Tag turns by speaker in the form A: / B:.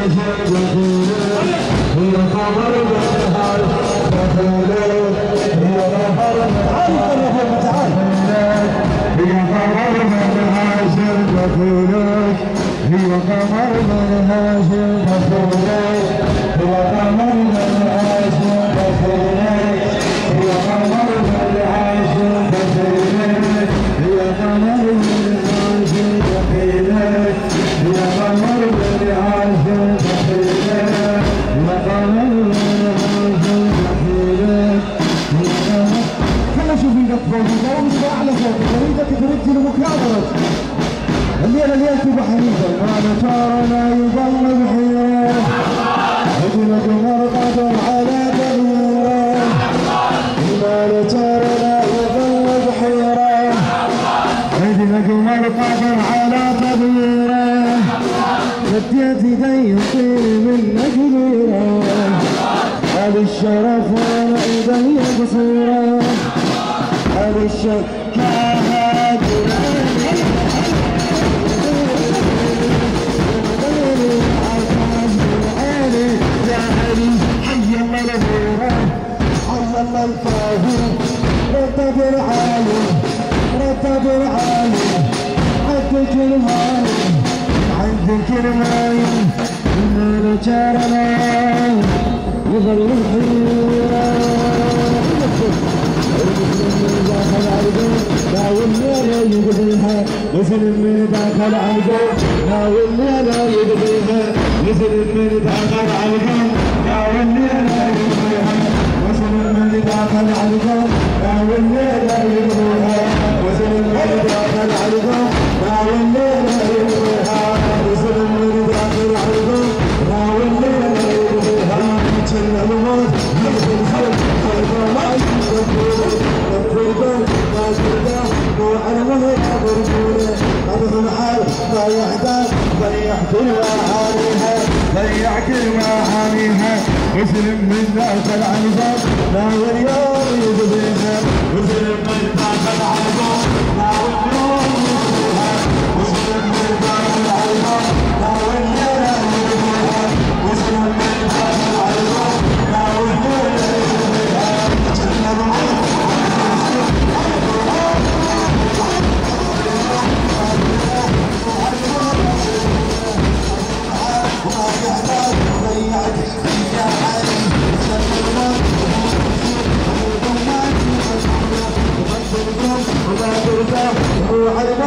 A: الشرف وانا ايدي قصيره هذا الشرف رتب العالم رتب العالم عندك المايم عندك المايم من جارنا يظل الحيرة داخل عالقوم ناولني لا يقضيها مسلم من داخل عالقوم ناولني لا يقضيها مسلم من داخل عالقوم ناولني لا يقضيها من داخل عالقوم ناولني لا يقضيها مسلم من داخل عالقوم ناولني لا يقضيها مسلم من داخل عالقوم ناولني لا يقضيها كل الموت يقضي الخلق خلق ما يقضي القربان ما ترضى وعلى وهي برجوله هذا الحال ما يحتاج ضيع كل معانيها ضيع كل معانيها مسلم من داخل عالقوم ناول يوم يقضيها مسلم من داخل عالقوم ناول يوم يقضيها مسلم من داخل عالقوم ناول يوم يقضيها مسلم من داخل عالقوم ناول يوم يقضيها وما ترضى